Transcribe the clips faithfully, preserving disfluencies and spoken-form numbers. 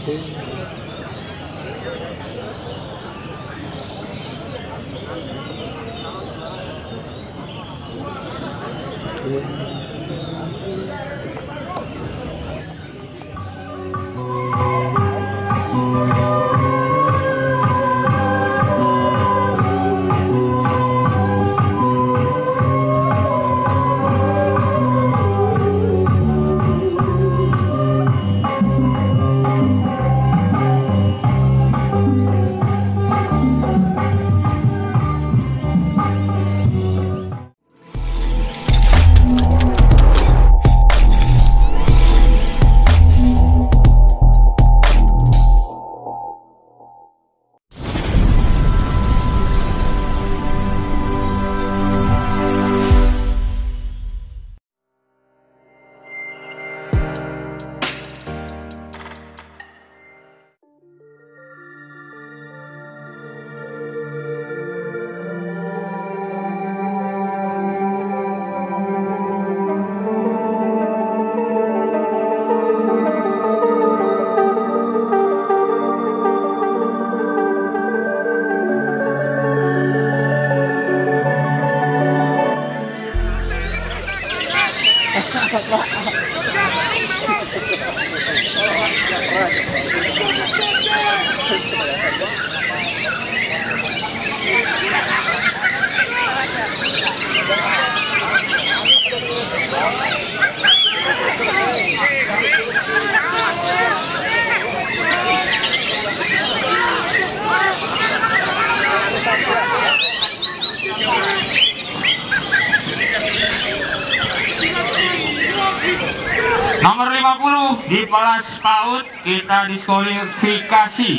Nomor lima puluh di kelas PAUD kita diskualifikasi.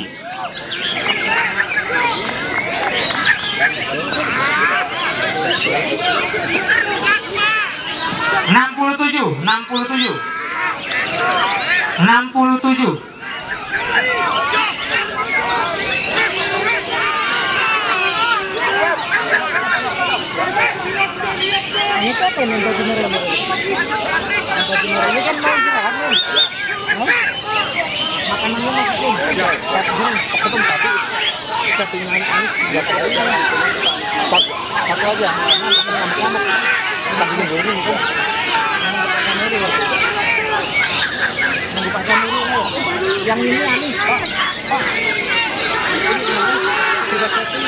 enam puluh tujuh, enam puluh tujuh, enam puluh tujuh. Ini apa nih baju merah? Baju merah ini kan mau istirahat nih. Makanannya mau bikin. Ya, begini, ketemu tapi settingan ini enggak perlu. Satu satu aja. Lama-lama. Tapi begini itu. Mau dipasang dulu. Yang ini anis, Pak. Pak. Sudah setting.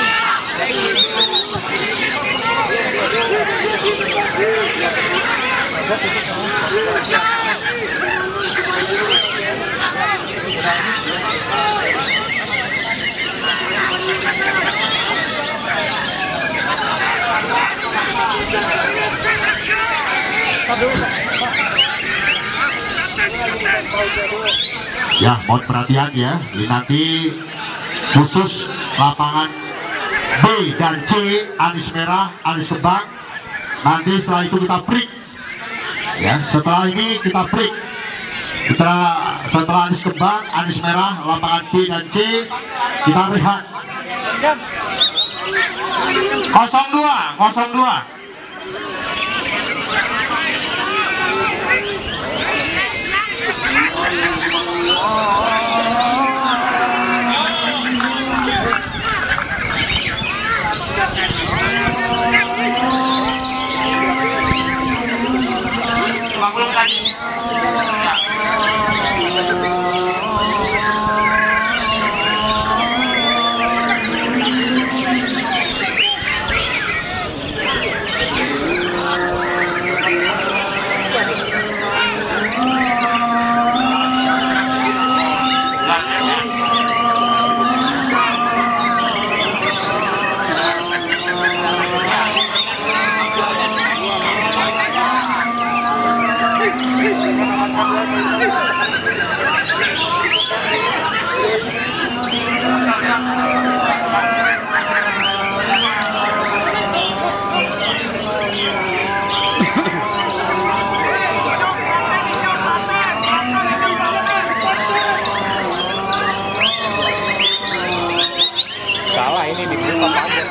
Ya, mohon perhatian ya. Ini nanti khusus lapangan B dan C, anis merah, anis kembang. Nanti setelah itu kita break. Ya, setelah ini kita break. Setelah setelah anis kembang, anis merah, lapangan B dan C, kita rehat. nol dua, nol dua. Salah ini dibuka padet.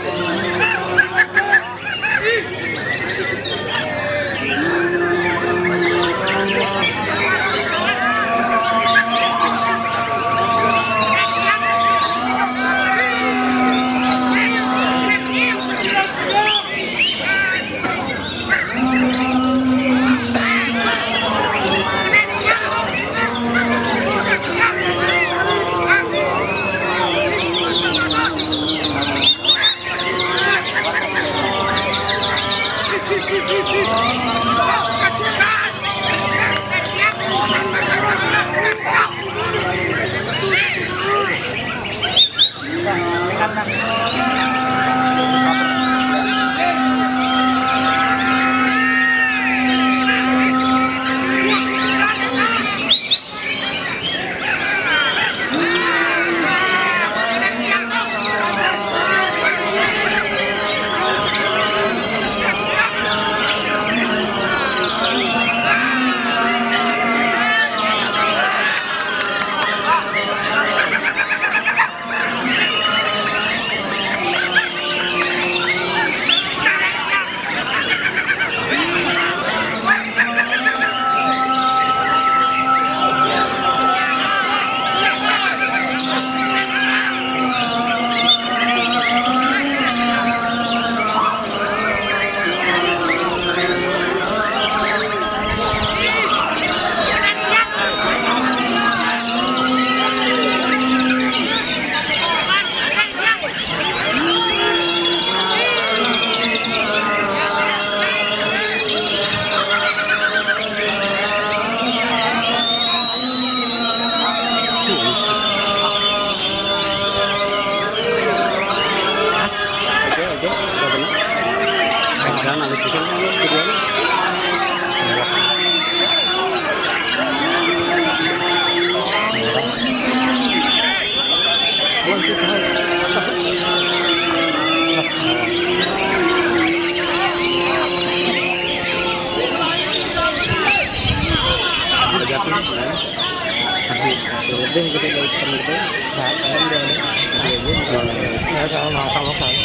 lebih gitu dari itu. Nah, kan dia ada. Ya kalau mau kalau kan.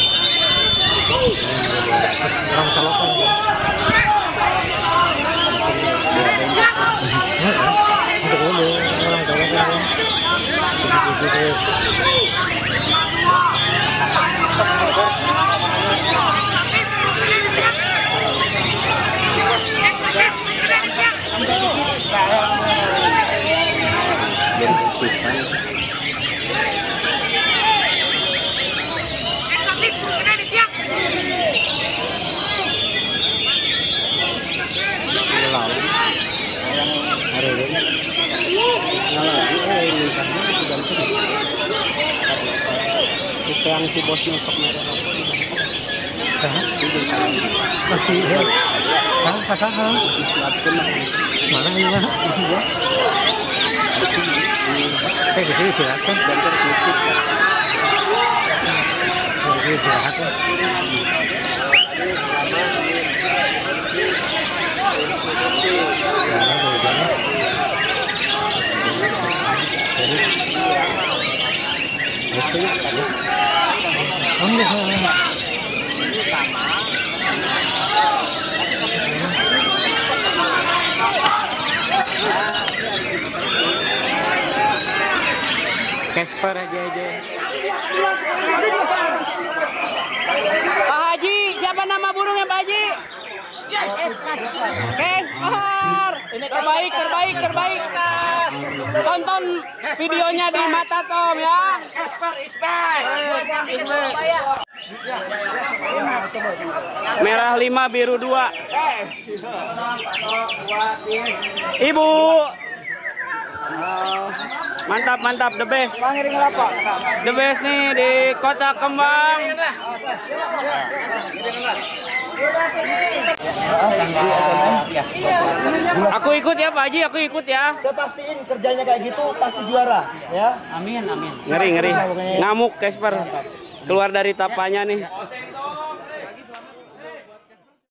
Orang kalau kan. Untuk dulu orang kalau kan. Itu yang si bosnya sok merah. Masih ya. Hah, pasang hah? Mana ini mana? Kayak di sini silakan. Di sini silakan. Casper aja aja. Pak Haji, siapa nama burungnya Pak Haji? Casper. Ini terbaik, terbaik, terbaik. Tonton videonya di Mata Tom ya. Casper is back. Merah lima, biru dua. Ibu. Mantap, mantap, the best. The best nih di Kota Kembang. Aku ikut ya Pak Haji, aku ikut ya. Saya pastiin kerjanya kayak gitu pasti juara ya. Amin, amin. Ngeri, ngeri. Ngamuk Casper. Keluar dari tapanya nih.